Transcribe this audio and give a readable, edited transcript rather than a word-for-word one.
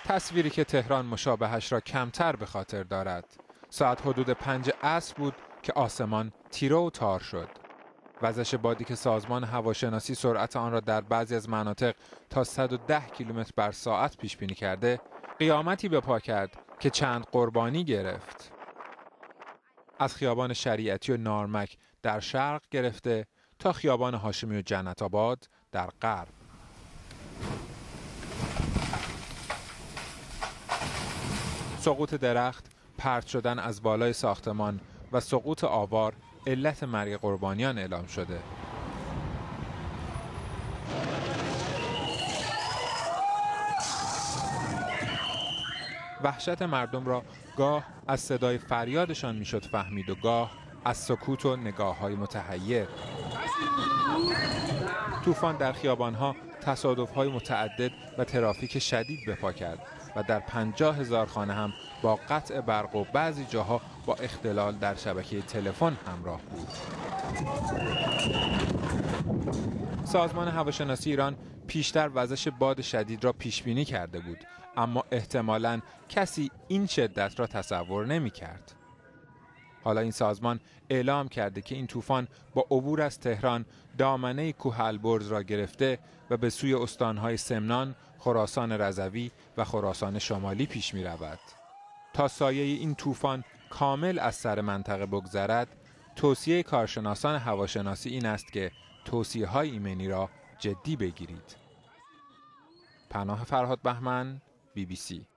تصویری که تهران مشابهش را کمتر به خاطر دارد. ساعت حدود 5 عصر بود که آسمان تیره و تار شد. وزش بادی که سازمان هواشناسی سرعت آن را در بعضی از مناطق تا 110 کیلومتر بر ساعت پیش بینی کرده، قیامتی به پا کرد که چند قربانی گرفت. از خیابان شریعتی و نارمک در شرق گرفته تا خیابان هاشمی و جنت آباد در غرب. سقوط درخت، پرت شدن از بالای ساختمان و سقوط آوار علت مرگ قربانیان اعلام شده. وحشت مردم را گاه از صدای فریادشان میشد فهمید و گاه از سکوت و نگاه‌های متحیر. طوفان در خیابان‌ها تصادف‌های متعدد و ترافیک شدید به پا کرد و در 50,000 خانه هم با قطع برق و بعضی جاها با اختلال در شبکه تلفن همراه بود. سازمان هواشناسی ایران پیشتر وزش باد شدید را پیش بینی کرده بود، اما احتمالاً کسی این شدت را تصور نمی کرد. حالا این سازمان اعلام کرده که این طوفان با عبور از تهران دامنه کوه البرز را گرفته و به سوی استانهای سمنان، خراسان رضوی و خراسان شمالی پیش می رود. تا سایه این طوفان کامل از سر منطقه بگذرد، توصیه کارشناسان هواشناسی این است که توصیه‌های ایمنی را جدی بگیرید. پناه فرهاد بهمن، BBC